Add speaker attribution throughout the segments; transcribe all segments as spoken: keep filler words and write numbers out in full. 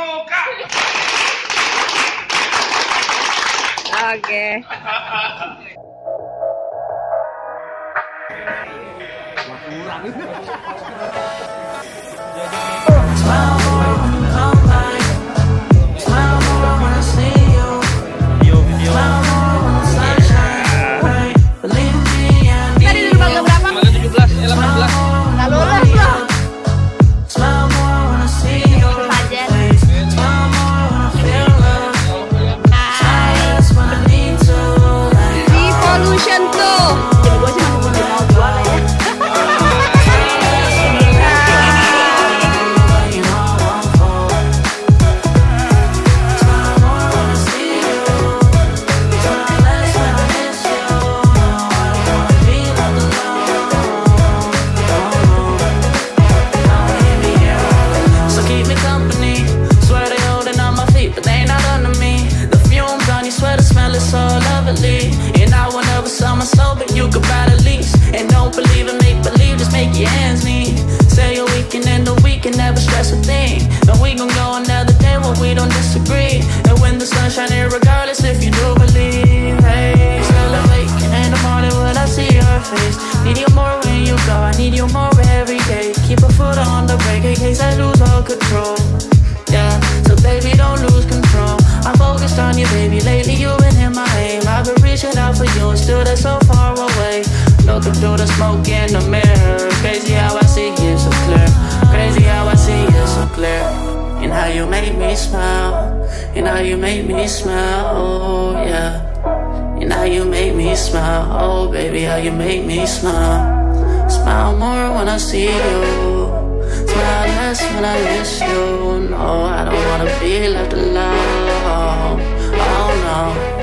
Speaker 1: Pramuka.
Speaker 2: Oke. Tadi di bangga berapa?
Speaker 1: Bangga tujuh belas, ya delapan belas.
Speaker 2: Nggak lulus loh. Revolution tuh. Jadi gue sih masih mau jual ya.
Speaker 3: Never stress a thing. And we gon' go another day when we don't disagree. And when the sun's shining, regardless if you do believe. Hey, still awake in the morning when I see your face. Need you more when you go, I need you more every day. Keep a foot on the brake in case I lose all control. Yeah, so baby don't lose control. I'm focused on you, baby. Lately you've been in my aim. I've been reaching out for you and still they're so far away. Looking through the smoke in the mirror. Crazy how I see you so clear. Crazy how I see you so clear. And how you make me smile. And how you make me smile, oh yeah. And how you make me smile, oh baby, how you make me smile. Smile more when I see you. Smile less when I miss you. No, I don't wanna be left alone. Oh no.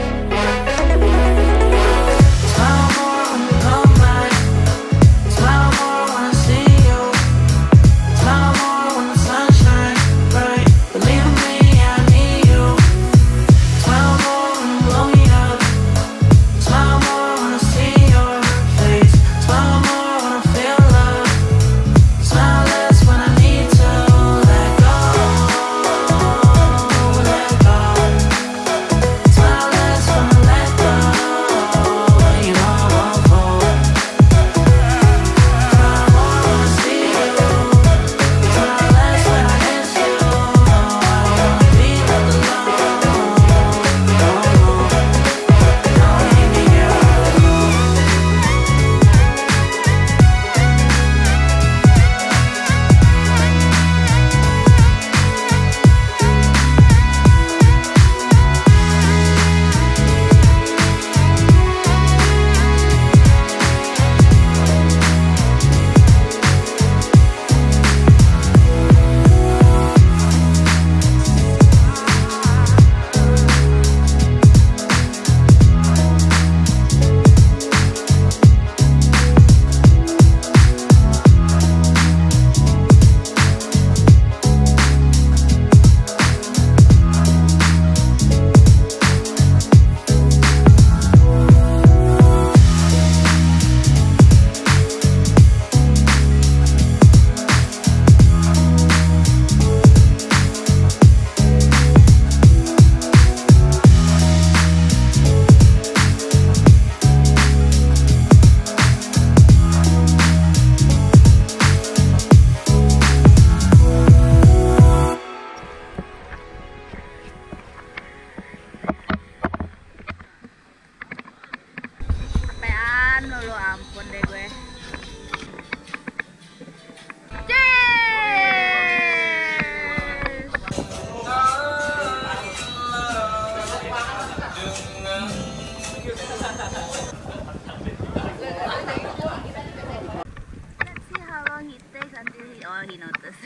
Speaker 2: Oh, he noticed.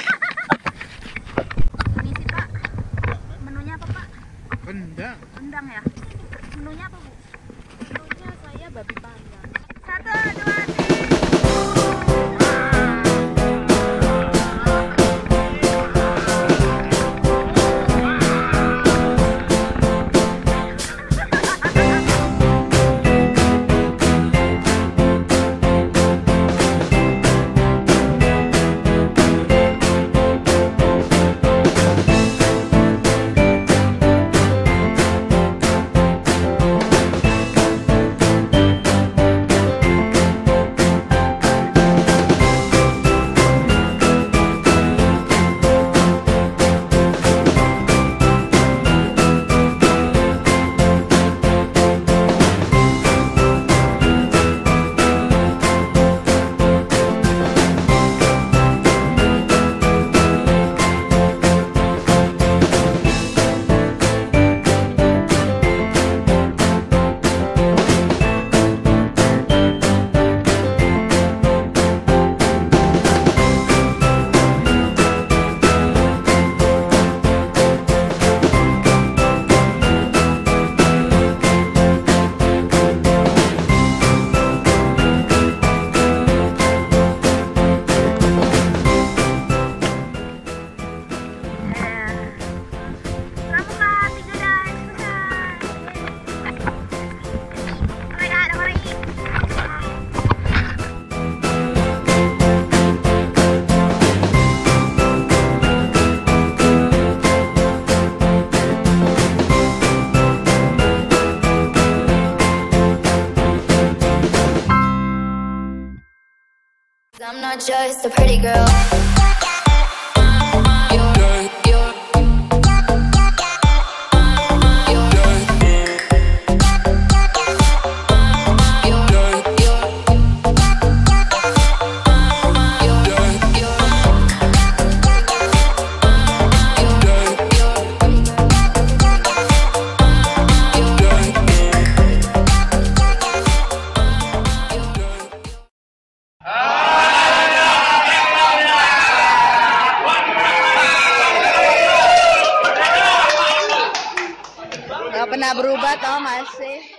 Speaker 2: Permisi Pak, menunya apa Pak?
Speaker 4: Rendang.
Speaker 2: Rendang ya? Menunya apa Bu?
Speaker 5: Menunya saya babi panggang.
Speaker 2: Satu, dua, tiga.
Speaker 1: not just a pretty girl.
Speaker 2: Gak pernah berubah tau masih.